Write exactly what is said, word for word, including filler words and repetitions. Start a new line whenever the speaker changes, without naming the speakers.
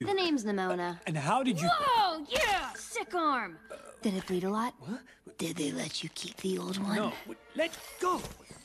The name's Nimona.
And how did you...
Whoa, yeah! Sick arm! Did it bleed a lot?
What?
Did they let you keep the old one?
No, let go!